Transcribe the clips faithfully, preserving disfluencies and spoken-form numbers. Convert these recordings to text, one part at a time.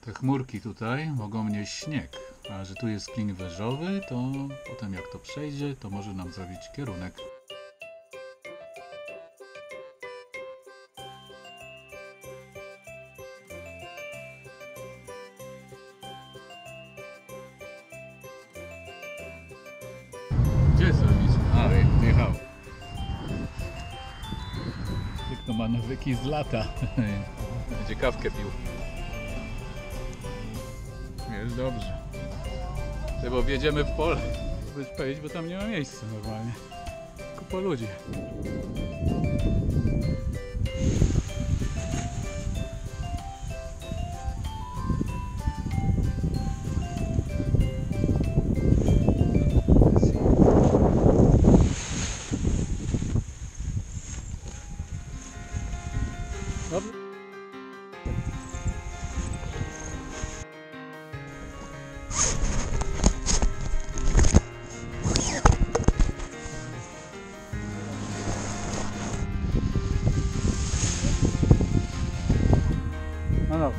Te chmurki tutaj mogą nieść śnieg, a że tu jest klin wyżowy, to potem jak to przejdzie, to może nam zrobić kierunek. Gdzie jest rodzic? A, jechał. Jak to ma nawyki z lata. Będzie kawkę pił. Jest dobrze. Chyba wjedziemy w pole. Byś powiedzieć, bo tam nie ma miejsca normalnie. Kupa ludzi. Dobrze. No dobra.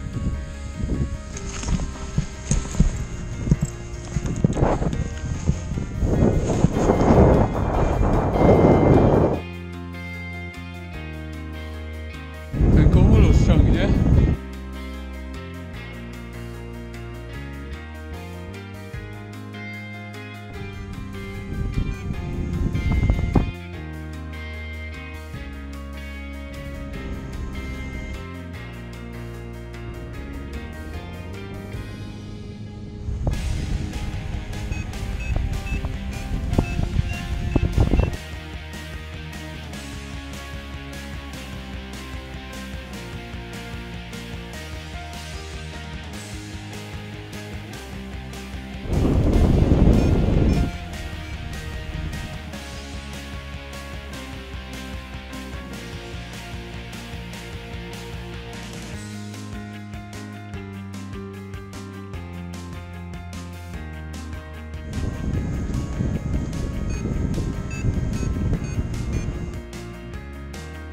Ten kumulus ciągnie.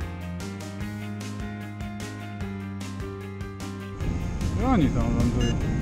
I oni tam lądują.